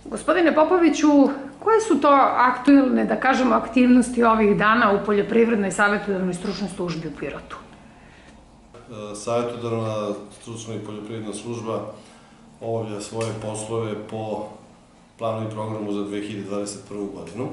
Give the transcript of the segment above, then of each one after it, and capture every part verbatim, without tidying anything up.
Gospodine Popoviću, koje su to aktuelne, da kažemo, aktivnosti ovih dana u Poljoprivrednoj savjetodavnoj stručnoj službi u Pirotu? Savjetodavna stručna i poljoprivredna služba obavlja svoje poslove po planu i programu za dve hiljade dvadeset prvu. godinu.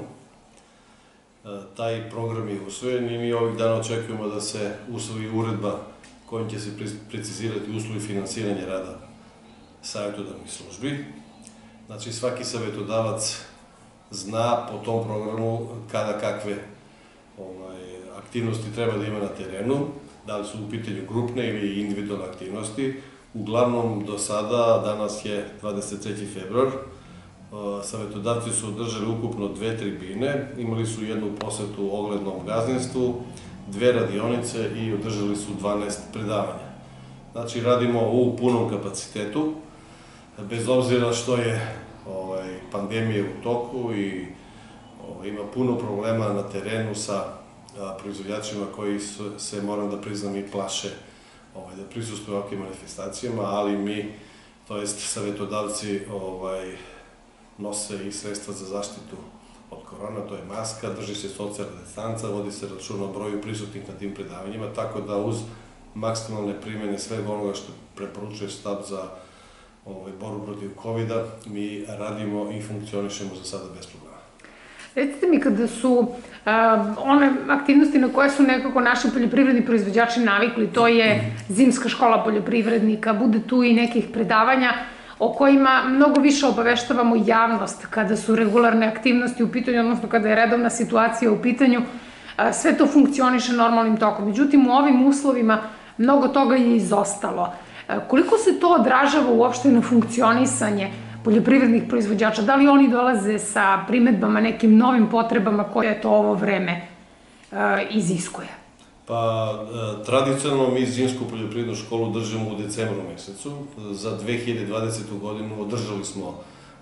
Taj program je usvojen i mi ovih dana očekujemo da se usvoji uredba kojom će se precizirati uslovi finansiranja rada savjetodavnih službi. Znači, svaki savjetodavac zna po tom programu kada kakve aktivnosti treba da ima na terenu, da li su u pitanju grupne ili individualne aktivnosti. Uglavnom, do sada, danas je dvadeset treći februar, savjetodavci su održali ukupno dve tribine, imali su jednu posetu oglednom gazdinstvu, dve radionice i održali su dvanaest predavanja. Znači, radimo u punom kapacitetu, bez obzira što je pandemija u toku i ima puno problema na terenu sa proizvođačima koji se, moram da priznam, i plaše da prisustuju ovakvim manifestacijama, ali mi, to jest savjetodavci, nose i sredstva za zaštitu od korona, to je maska, drži se socijalna distanca, vodi se račun o broju prisutnih na tim predavanjima, tako da uz maksimalne primjene svega onoga što preporučuje štab za borbu protiv kovida, mi radimo i funkcionišemo za sada bez problema. Recite mi, kada su one aktivnosti na koje su nekako naši poljoprivredni proizvođači navikli, to je zimska škola poljoprivrednika, bude tu i nekih predavanja o kojima mnogo više obaveštavamo javnost kada su regularne aktivnosti u pitanju, odnosno kada je redovna situacija u pitanju, sve to funkcioniše normalnim tokom. Međutim, u ovim uslovima mnogo toga je izostalo. Koliko se to odražava uopšte na funkcionisanje poljoprivrednih proizvođača? Da li oni dolaze sa primetbama, nekim novim potrebama koje to ovo vreme iziskuje? Pa, tradicionalno mi zimsku poljoprivrednu školu držimo u decembru mesecu. Za dve hiljade dvadesetu. godinu održali smo,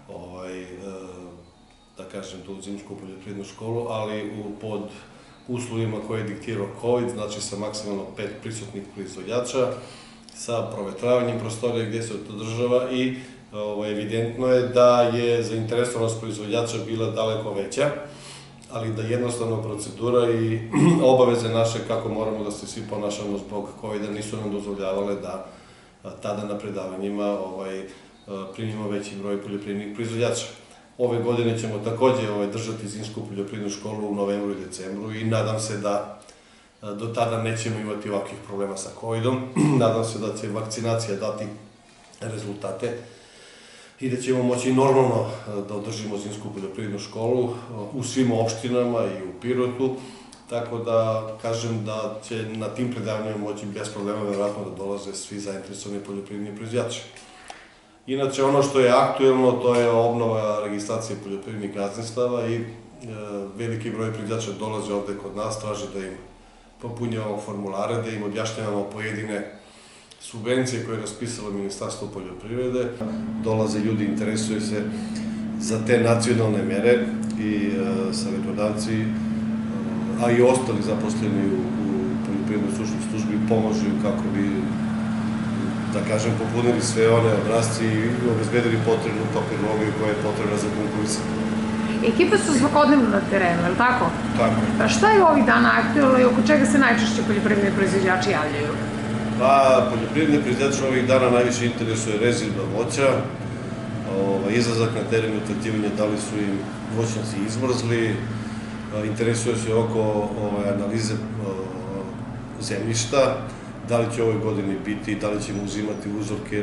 da kažem, tu zimsku poljoprivrednu školu, ali pod uslovima koje je diktirao COVID, znači sa maksimalno pet prisutnih proizvođača, sa provetravanjem prostorija gdje se to održava i evidentno je da je zainteresovanost proizvođača bila daleko veća, ali da jednostavno procedura i obaveze naše kako moramo da se svi ponašamo zbog kovida nisu nam dozvoljavale da tada na predavanjima primimo veći broj poljoprivrednih proizvođača. Ove godine ćemo takođe držati zimsku poljoprivrednu školu u novembru i decembru i nadam se da do tada nećemo imati ovakvih problema sa covidom. Nadam se da će vakcinacija dati rezultate i da ćemo moći normalno da održimo zimsku poljoprivrednu školu u svim opštinama i u Pirotu, tako da kažem da će na tim predavanjima moći bez problema verovatno da dolaze svi zainteresovani poljoprivredni proizvođači. Inače, ono što je aktuelno, to je obnova registracije poljoprivrednih gazdinstava i veliki broj proizvođača dolaze ovde kod nas, traže da im popunjavamo formulare, da im objašnjavamo pojedine subvencije koje je raspisalo Ministarstvo poljoprivrede. Dolaze ljudi, interesuju se za te nacionalne mere i savjetodavci, a i ostali zaposleni u poljoprivrednoj stručnoj službi pomožu kako bi, da kažem, popunili sve one obrasci i obezbedili potrebnu papirologiju koja je potrebna za konkursanje. Ekipe su svakodnevno na terenu, je li tako? Tako je. Pa šta je ovih dana aktuelno i oko čega se najčešće poljoprivredni proizvođači javljaju? Pa, poljoprivredni proizvođači ovih dana najviše interesuje rezidba voća, izlazak na teren i utvrđivanje da li su im voćnjaci izmrzli, interesuje se oko analize zemljišta, da li će ove godine biti, da li ćemo uzimati uzorke,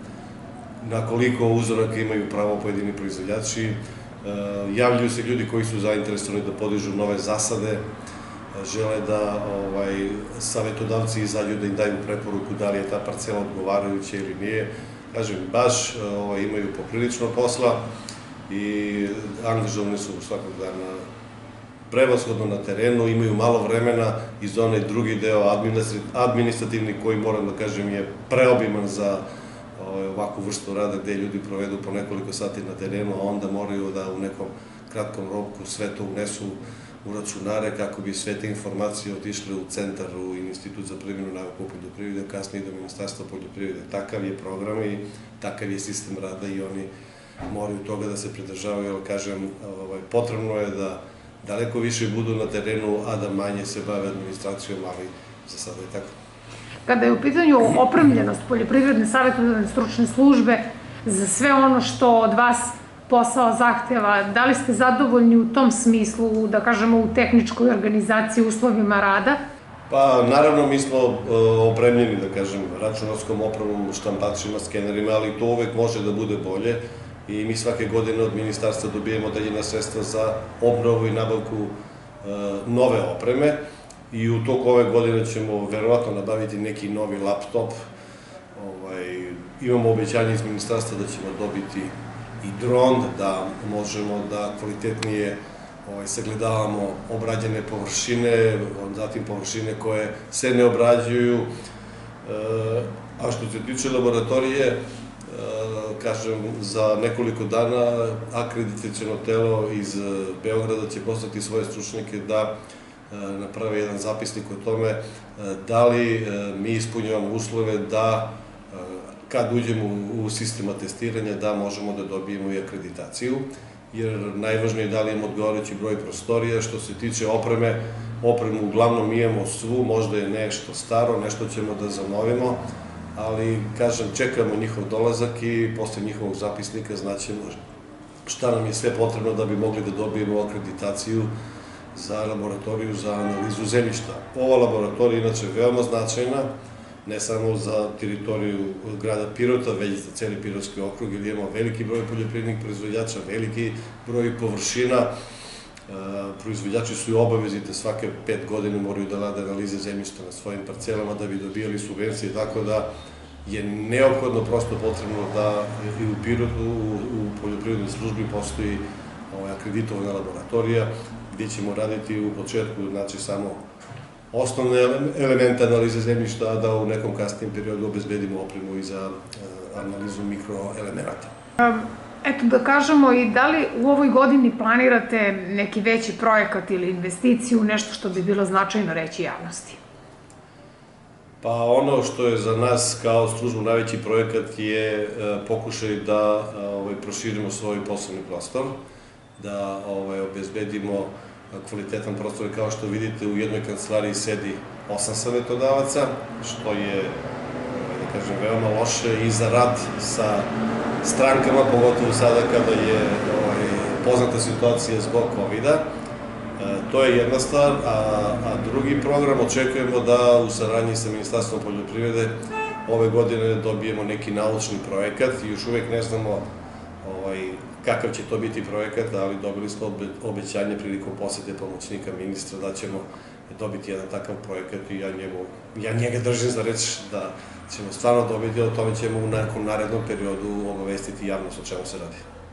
na koliko uzoraka imaju pravo pojedini proizvođači. Javljaju se ljudi koji su zainteresovani da podižu nove zasade, žele da savjetodavci izađu da im daju preporuku da li je ta parcela odgovarajuća ili nije. Kažem, baš imaju poprilično posla i angažovani su svakog dana prevashodno na terenu, imaju malo vremena i za onaj drugi deo administrativni koji, moram da kažem, je preobiman za ovakvu vrstu rada gde ljudi provedu po nekoliko sati na terenu, a onda moraju da u nekom kratkom roku sve to unesu u računare kako bi sve te informacije otišle u centar, u Institut za primjenu nauke u poljoprivrede, kasnije do Ministarstva poljoprivrede. Takav je program i takav je sistem rada i oni moraju toga da se pridržavaju, jer kažem, potrebno je da daleko više budu na terenu, a da manje se bave administracijom, ali za sada je tako. Kada je u pitanju opremljenost poljoprivredne savjetodavne stručne službe za sve ono što od vas posao zahteva, da li ste zadovoljni u tom smislu, da kažemo u tehničkoj organizaciji, uslovima rada? Pa, naravno, mi smo opremljeni, da kažem, računarskom opremom, štampačima, skenerima, ali to uvek može da bude bolje i mi svake godine od ministarstva dobijemo daljina sredstva za obnovu i nabavku nove opreme i u toku ove godine ćemo verovatno nabaviti neki novi laptop. Imamo obećanje iz ministarstva da ćemo dobiti i dron, da možemo da kvalitetnije sagledavamo obrađene površine, zatim površine koje se ne obrađuju. A što se tiče laboratorije, kažem, za nekoliko dana akreditaciono telo iz Beograda će poslati svoje stručnjake da naprave jedan zapisnik o tome da li mi ispunjavamo uslove da kad uđemo u sistem atestiranja da možemo da dobijemo i akreditaciju, jer najvažnije je da li imamo odgovarajući broj prostorija. Što se tiče opreme, opremu uglavnom imamo svu, možda je nešto staro, nešto ćemo da zanovimo, ali, kažem, čekamo njihov dolazak i posle njihovog zapisnika znaćemo šta nam je sve potrebno da bi mogli da dobijemo akreditaciju za laboratoriju za analizu zemljišta. Ova laboratorija je inače veoma značajna, ne samo za teritoriju grada Pirota, već za celi Pirotski okrug, jer imamo veliki broj poljoprivrednih proizvođača, veliki broj površina. Proizvođači su i obavezite, svake pet godine moraju da rade analize zemljišta na svojim parcelama da bi dobijali subvencije, tako da je neophodno prosto potrebno da i u Pirotu, u poljoprivrednoj službi postoji akreditovana laboratorija gdje ćemo raditi u početku, znači, samo osnovne elemente analize zemljišta, a da u nekom kasnijem periodu obezbedimo opremu i za analizu mikroelemenata. Eto, da kažemo, i da li u ovoj godini planirate neki veći projekat ili investiciju, nešto što bi bilo značajno reći javnosti? Pa ono što je za nas kao službu najveći projekat je pokušaj da proširimo svoj poslovni prostor, da obezbedimo kvalitetan prostor. Kao što vidite, u jednoj kancelariji sedi osam savetodavaca, što je, da kažem, veoma loše i za rad sa strankama, pogotovo sada kada je poznata situacija zbog kovida. To je jedna stvar, a drugi program očekujemo da u saradnji sa Ministarstvom poljoprivrede ove godine dobijemo neki naučni projekat. Još uvek ne znamo kakav će to biti projekat, ali dobili smo obećanje prilikom posete pomoćnika ministra da ćemo dobiti jedan takav projekat i ja njega držim za reč da ćemo stvarno dobiti, o tome ćemo u nekom narednom periodu obavestiti javnost o čemu se radi.